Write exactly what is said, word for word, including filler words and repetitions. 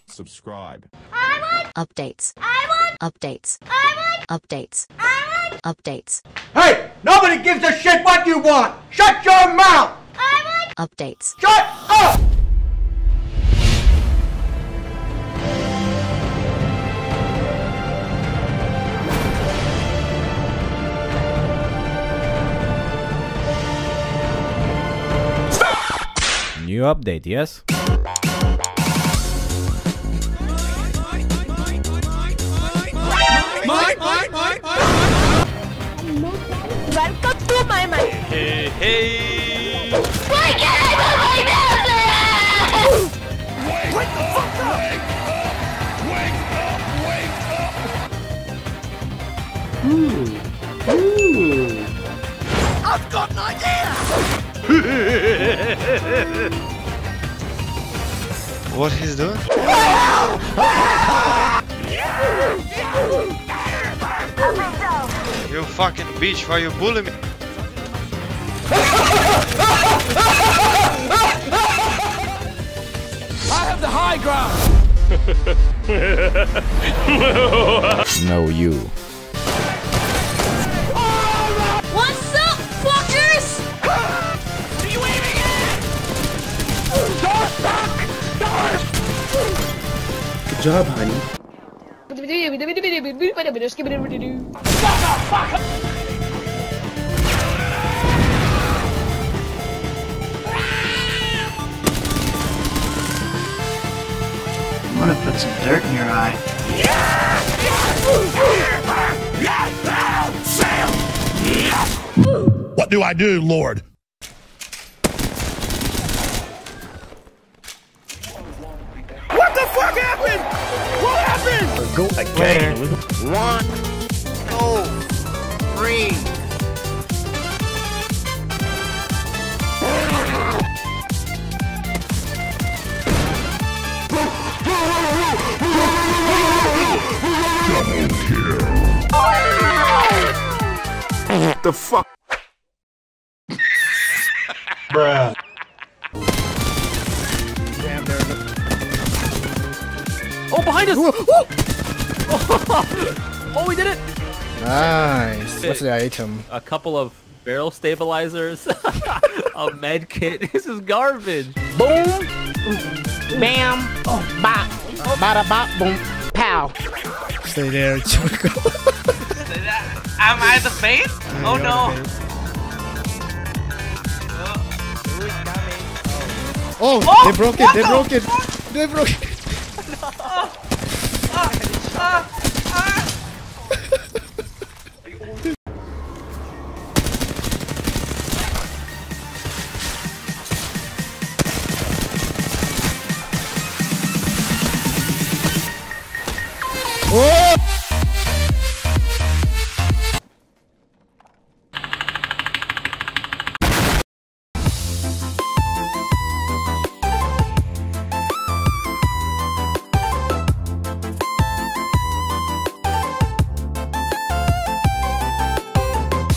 Subscribe. I want updates. I want updates. I want updates. I want updates. Hey! Nobody gives a shit what you want! Shut your mouth! I want updates. Shut up! New update, yes? Mine, mine, mine, mine. Welcome to my mind. Hey, hey. Why can't I move my mouse? Wake the fuck up! Wake up! Wake up! Wake up! Ooh. Ooh. I've got an idea! What he's doing? You fucking bitch, why you bullying me? I have the high ground! No, you. What's up, fuckers? What are you aiming at? Good job, honey. I'm gonna put some dirt in your eye. What do I do, Lord? What the fuck happened? What happened? Go again. One, two, three. The fuck? Bruh. Damn, there. Oh, behind us! Oh, we did it! Nice. What's the item? A couple of barrel stabilizers, a med kit. This is garbage. Boom, bam, bop, bada bop, boom, pow. Stay there, Choco. Am I the face? Oh no! Oh, Oh, they broke it, what they the broke it, they broke it. Oh!